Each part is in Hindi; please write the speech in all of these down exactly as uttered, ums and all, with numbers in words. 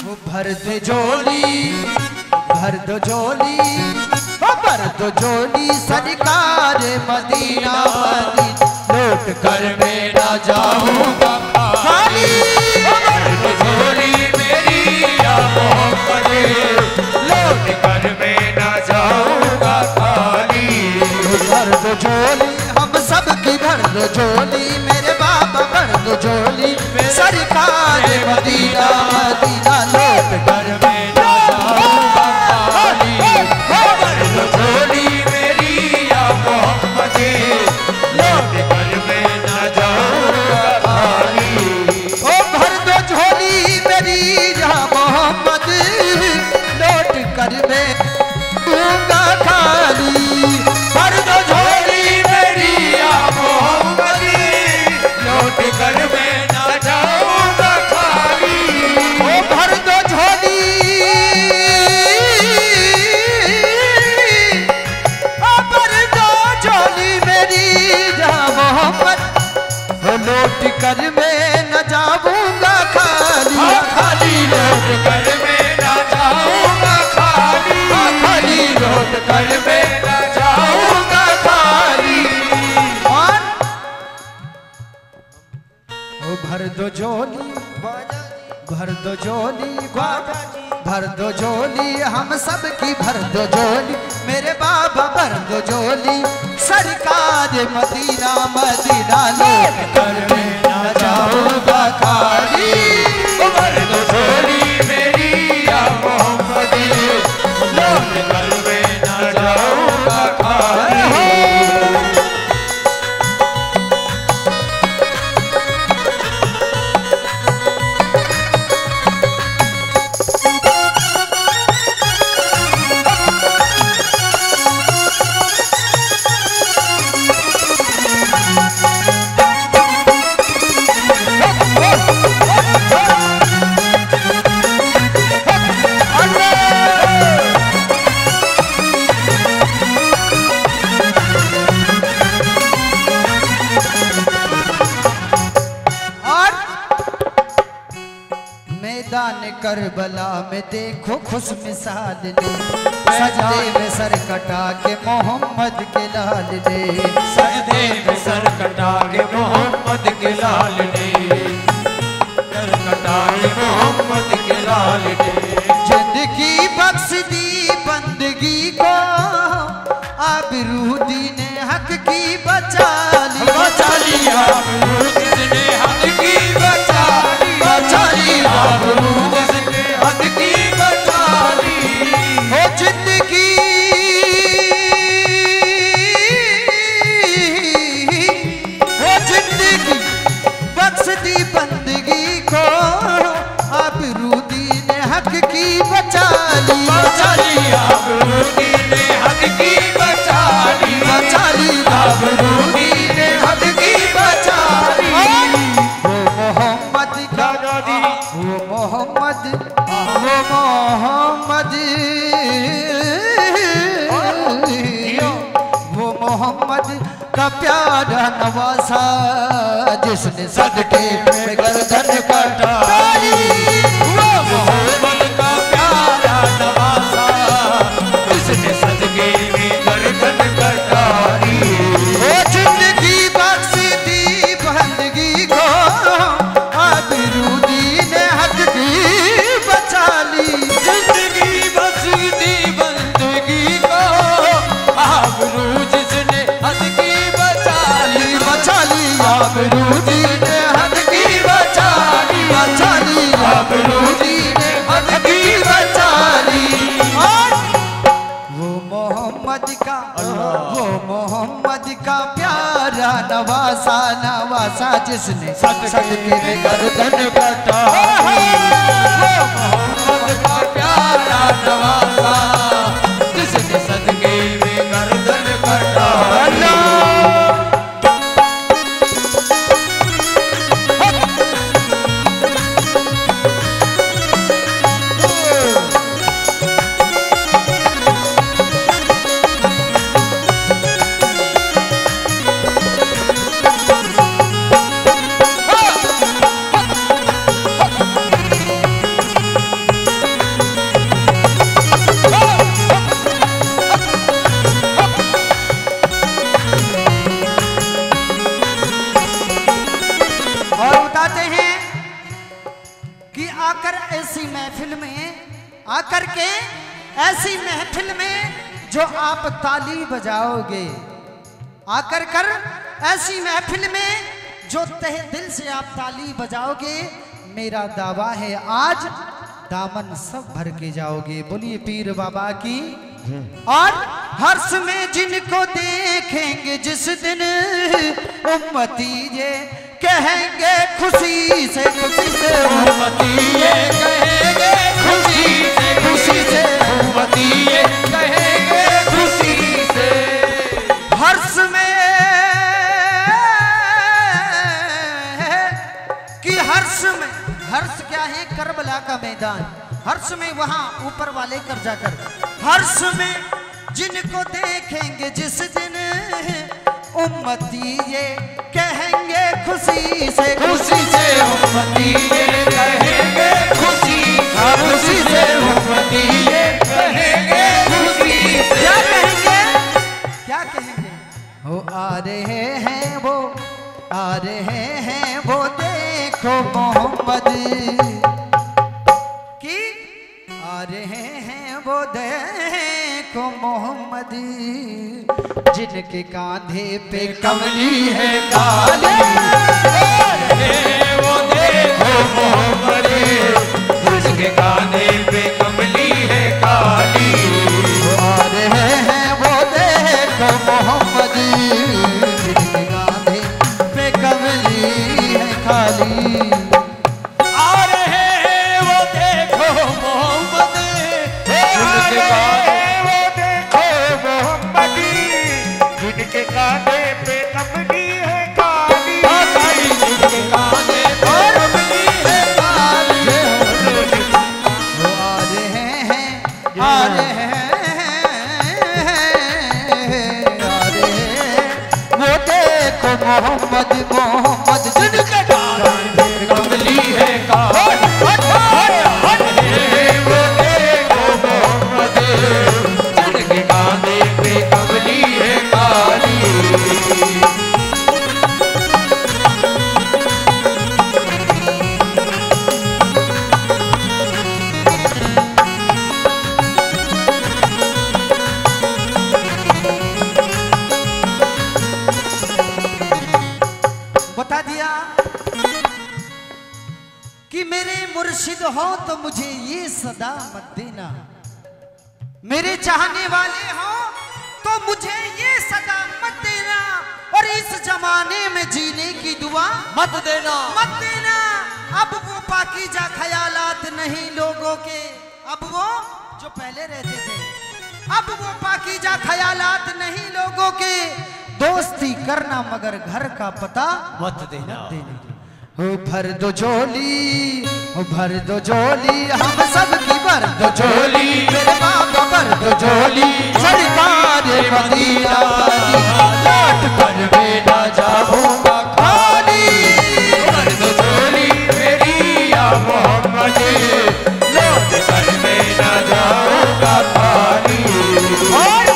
भर दे झोली भर दो झोली भर दो झोली सरकार मदीना मदीना लौट कर मैं ना जाऊंगा खाली। भर दो झोली मेरी या मोहम्मद लौट कर मैं ना जाऊंगा खाली। भर दो झोली हम सब की भर दो झोली मेरे बाबा भर दो झोली सरकार मदीना मदीना लौट कर मैं ना जाऊंगा खाली। भर दो झोली मेरी या मोहम्मद लौट कर मैं ना जाऊंगा खाली। ओ भर दो झोली मेरी या मोहम्मद लौट कर मैं जाऊंगा खाली। भर दो झोली मेरी या मोहम्मद लौट कर मैं ना जाऊंगा खाली। ओ भर दो झोली ओ भर दो झोली मेरी या मोहम्मद लौट कर मैं न जाऊंगा खाली। खाली लौट कर मैं न जाऊंगा खाली। खाली लौट कर मैं न जाऊंगा खाली। और ओ भर दो झोली भर दो झोली भर दो झोली हम सब की भर दो झोली मेरे बाबा भर दो झोली सरकार मदीना मदीना लौट कर मैं ना जाऊंगा खाली। भर दो झोली मेरी या मोहम्मद लौट कर मैं ना जाऊंगा खाली। मैदान करबला में देखो खुश मिसाल ने सजदे में सर कटा के मोहम्मद के लाल ने सजदे में सर कटा के मोहम्मद के लाल ने सर कटा के मोहम्मद के लाल ने जिंदगी बख्श दी बंदगी को आबरू दीने हक की बचा ली बचा ली आबरू दीने हक की बचा ली बचा ली आबरू दीने हक की बचा ली। हो जिंदगी हो जिंदगी बख्श दी बंदगी को आबरू दीने हक की बचा ली बचा ली आबरू दीने हक की बचा ली बचा ली आबरू दीने हक की बचा ली। वो मोहम्मद का वो मोहम्मद वो मोहम्मद वो मोहम्मद का प्यारा नवासा जिसने सदके में गर्दन कटाई। वो मोहम्मद का प्यारा नवासा जिसने सदके में गर्दन कटाई। वो जिंदगी बख्श दी बंदगी को आबरू दीने हक की बचा ली जिंदगी बख्श दी बंदगी को आबरू जिसने हक की बचा ली बचा ली आबरू दीने हक की बचा ली बचा ली आबरू दीने हक की बचा ली। और वो मोहम्मद का वो मोहम्मद का प्यारा नवासा नवासा जिसने सदके में गर्दन कटा। वो मोहम्मद का प्यारा नवासा जिसने सदके में गर्दन कटा। कि आकर ऐसी महफिल में, आकर के ऐसी महफिल में जो आप ताली बजाओगे, आकर कर ऐसी महफिल में जो तहे दिल से आप ताली बजाओगे, मेरा दावा है आज दामन सब भर के जाओगे। बोलिए पीर बाबा की। और हर्ष में जिनको देखेंगे जिस दिन उम्मती ये कहेंगे खुशी से, खुशी से उम्मती ये कहेंगे खुशी से, खुशी से उम्मती ये कहेंगे खुशी से। हर्ष में कि हर्ष में, हर्ष क्या है? करबला का मैदान। हर्ष में वहां ऊपर वाले कर जाकर, हर्ष में जिनको देखेंगे जिस दिन उम्मती ये कहेंगे खुशी से, खुशी से उम्मती ये कहेंगे खुशी, खुशी से उम्मती ये कहेंगे खुशी से। क्या कहेंगे? क्या कहेंगे? वो आ रहे हैं, वो आ रहे हैं, वो देखो मोहम्मद की आ रहे हैं, वो देखो मोहम्मद जिनके कांधे पे कमली है काली। वो देखो मोहम्मद जिनके कांधे पे कमली है काली। वो आ रहे हैं, वो देखो मोहम्मद जिनके कांधे पे कमली है काली। आ रहे हैं, वो देखो मोहम्मद जिनके जिनके कांधे पे कमली है काली, काली जिनके कांधे पे कमली है काली। वो आ रहे हैं, आ रहे हैं, आ रहे हैं, वो देखो मोहम्मद, मोहम्मद जिनके कांधे पे कमली है काली। वो देखो मोहम्मद जिनके कांधे पे कमली है काली। बता दिया कि मेरे मुर्शिद हो तो मुझे ये सदा मत देना, मेरे चाहने वाले हो तो मुझे ये सदा मत देना, और इस जमाने में जीने की दुआ मत देना, मत देना। अब वो पाकीज़ा ख्यालात नहीं लोगों के, अब वो जो पहले रहते थे, अब वो पाकीज़ा ख्यालात नहीं लोगों के। दोस्ती करना मगर घर का पता मत देना, हो भर दो झोली, हो भर दो झोली, हम सब की भर दो झोली, मेरे बाबा भर दो झोली, सरकार मदीना लौट कर मैं ना जाऊंगा खाली। भर दो झोली मेरी या मोहम्मद, लौट कर मैं ना जाऊंगा खाली। और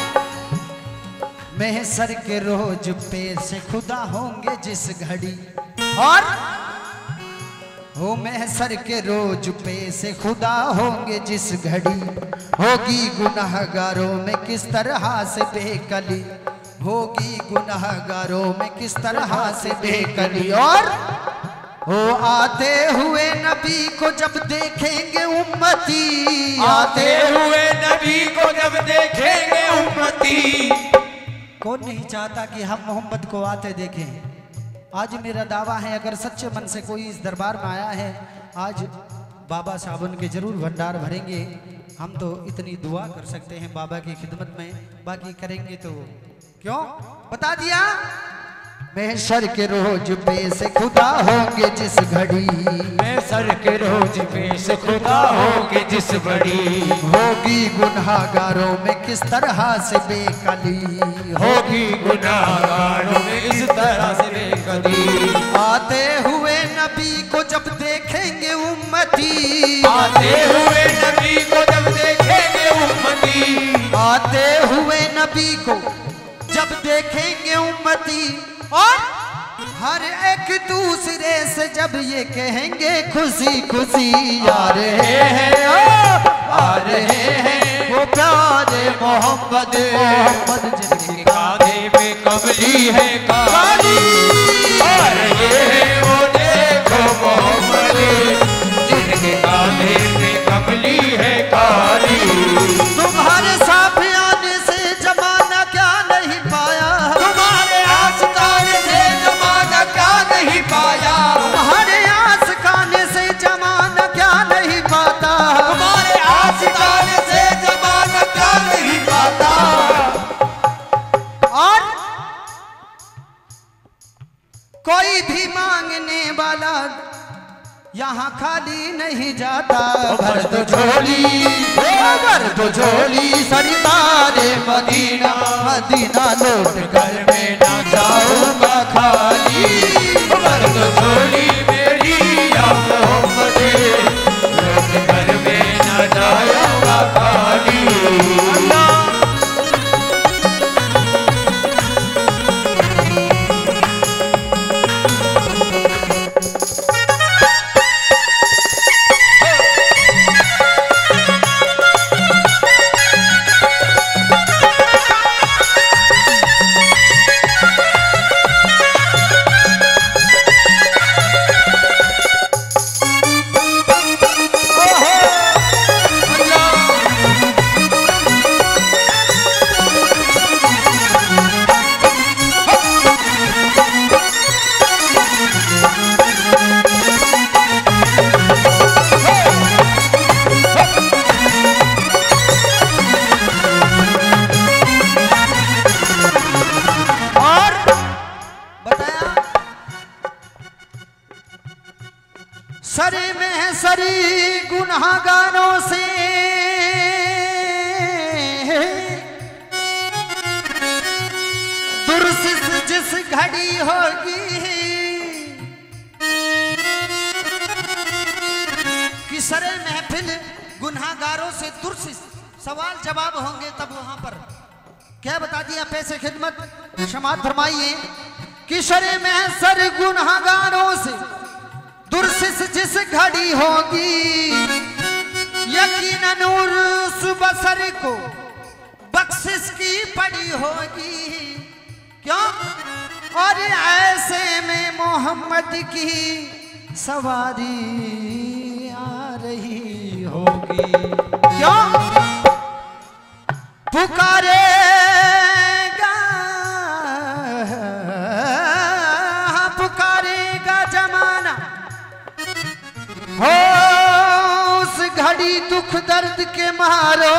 महशर के रोज पे से खुदा होंगे जिस घड़ी, और हो महशर के रोज पे से खुदा होंगे जिस घड़ी, होगी गुनाहगारों में किस तरह से बेकली, होगी गुनाहगारों में किस तरह से बेकली। और हो आते हुए नबी को जब देखेंगे उम्मती, आते हुए नबी को जब देखेंगे उम्मती। कौन नहीं चाहता कि हम मोहम्मद को आते देखें? आज मेरा दावा है, अगर सच्चे मन से कोई इस दरबार में आया है, आज बाबा साबुन के जरूर भंडार भरेंगे। हम तो इतनी दुआ कर सकते हैं बाबा की खिदमत में, बाकी करेंगे तो क्यों? बता दिया महशर के रोज पे से खुदा होंगे जिस घड़ी, महशर के रोज पे से खुदा होंगे जिस बड़ी, होगी गुनाहगारों में किस तरह से बेकली, होगी गुनाहगारों में इस तरह से बेकली। आते हुए नबी को जब देखेंगे उम्मती, आते हुए नबी को जब देखेंगे उम्मती, आते हुए नबी को जब देखेंगे उम्मती, और हर एक दूसरे से जब ये कहेंगे खुशी खुशी आ रहे हैं, आ रहे हैं वो प्यारे मोहम्मद, मोहम्मद जिनके कांधे पे कमली है काली, आ रहे हैं वो देखो मोहम्मद जिनके कांधे पे कमली है काली। तुम्हारे साथ आने से जमाना क्या नहीं पाया, तुम्हारे आशिकाने से जमाना क्या नहीं पाया, तुम्हारे आशिकाने से जमाना क्या नहीं पाता, तुम्हारे आशिकाने से जमाना क्या नहीं पाता। और कोई भी मांगने वाला यहाँ खाली नहीं जाता। भर दो झोली, भर दो झोली सरकारे मदीना, मदीना लौट कर मैं ना जाऊंगा खाली। भर दो झोली मेरी या मोहम्मद, लौट कर मैं ना जाऊंगा खाली। सरे में सरी गुनाहगारों से दुर्सिस जिस घड़ी होगी, कि सरे महफिल गुनाहगारों से दुर्सिस सवाल जवाब होंगे, तब वहां पर क्या बता दिया पैसे खिदमत क्षमा फरमाइए कि सरे में सर गुनाहगारों से दुर्सिस जिस घड़ी होगी, यकीनन उस बसर को बख्शिश की पड़ी होगी। क्यों? और ऐसे में मोहम्मद की सवारी आ रही होगी। क्यों? पुकारेगा पुकारेगा जमाना हो, उस घड़ी दुख दर्द के मारो,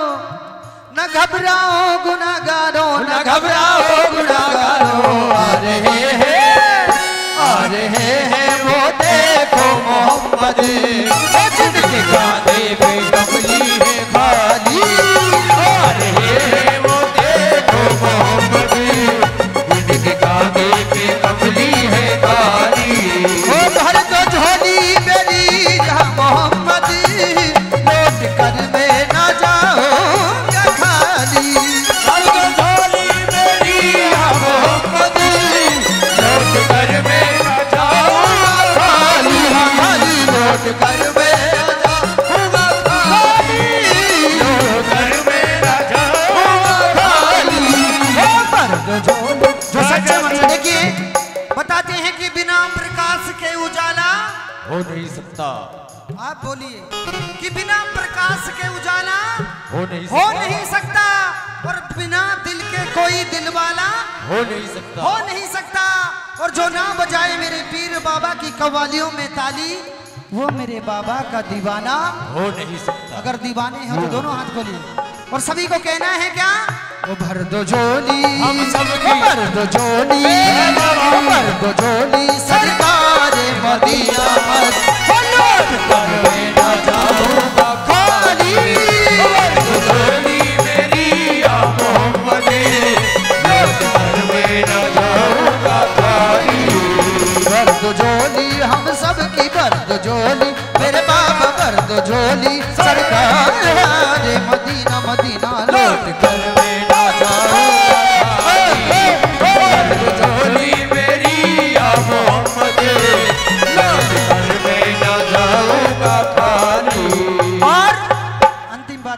न घबराओ गुनाहगारों, न घबराओ गुनाहगारों। आ रहे हैं, आ रहे हैं वो देखो मोहम्मद, जिनके कांधे पे कमली है खाली। आ रहे हैं वो देखो मोहम्मद, जिनके कांधे पे कमली है खाली। ओ भर दो झोली मेरी या मोहम्मद, लौट कर मैं ना जाऊंगा खाली। भर दो झोली मेरी या मोहम्मद, लौट कर मैं ना जाऊंगा खाली। खाली लौट कर मैं ना जाऊंगा खाली, लौट कर मैं ना जाऊंगा खाली। ओ भर दो झोली, जो सच्चे मन से देखिए बताते हैं कि बिना प्रकाश के उजाला हो नहीं सकता, आप बोलिए कि बिना प्रकाश के उजाला हो नहीं हो सकता, नहीं सकता, और बिना दिल के कोई दिल वाला हो नहीं सकता, हो नहीं सकता। और जो ना बजाए मेरे पीर बाबा की कव्वालियों में ताली, वो मेरे बाबा का दीवाना हो नहीं सकता। अगर दीवाने हैं तो दोनों हाथ खोलिए और सभी को कहना है क्या? ओ भर दो झोली, हम सबकी, ओ भर दो झोली, ओ भर दो झोली सरकारे मदीना मत, ओ लौट कर मैं ना जाऊंगा खाली। भर दो झोली मेरी या मोहम्मद, लौट कर मैं ना जाऊंगा खाली। भर दो झोली हम सबकी, भर दो झोली मेरे बाबा, भर दो झोली सरकारे मदीना मदीना लौट कर मैं ना जाऊंगा खाली। भर दो झोली मेरी या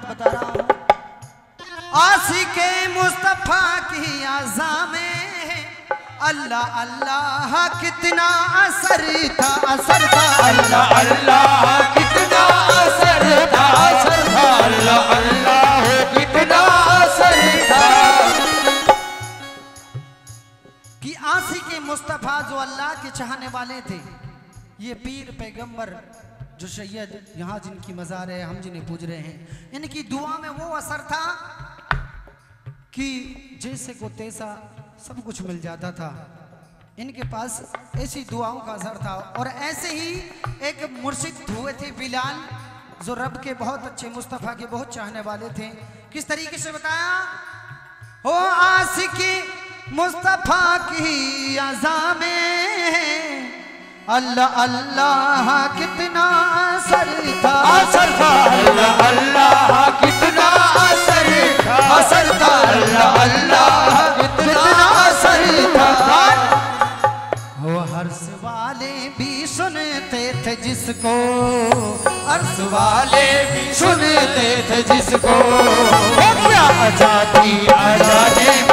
बता रहा हूँ। आशिके मुस्तफा की आज़ा में अल्लाह अल्लाह कितना असर था, असर था अल्लाह अल्लाह कितना असर था, असर था अल्लाह अल्लाह कितना असर था। कि आशिके मुस्तफा जो अल्लाह के चाहने वाले थे, ये पीर पैगंबर जो सैयद यहाँ जिनकी मज़ार है, हम जिन्हें पूज रहे हैं, इनकी दुआ में वो असर था कि जैसे को तैसा सब कुछ मिल जाता था। इनके पास ऐसी दुआओं का असर था। और ऐसे ही एक मुर्शिद हुए थे बिलाल, जो रब के बहुत अच्छे, मुस्तफ़ा के बहुत चाहने वाले थे। किस तरीके से बताया? हो आशिकी मुस्तफ़ा की अज़ा में अल्लाह अल्लाह कितना असर था, असर था अल्लाह अल्लाह कितना असर था, असर था अल्लाह अल्लाह कितना असर था। वो हर्ष वाले भी सुनते थे जिसको, अर्श वाले भी सुनते थे जिसको, क्या आजादी आजादी